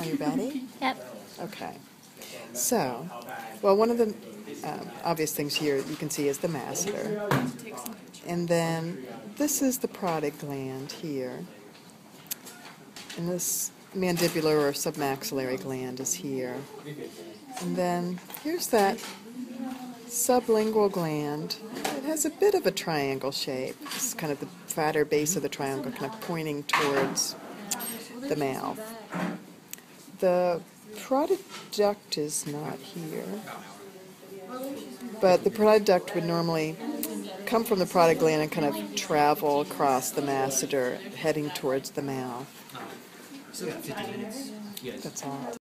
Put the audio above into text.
you ready? Yep. Okay. So, well, one of the obvious things here you can see is the masseter. And then this is the parotid gland here. And this mandibular or submaxillary gland is here. And then here's that sublingual gland. It has a bit of a triangle shape. It's kind of the fatter base of the triangle kind of pointing towards the mouth. The parotid duct is not here, but the parotid duct would normally come from the parotid gland and kind of travel across the masseter, heading towards the mouth. So 50 minutes. Yes. That's all.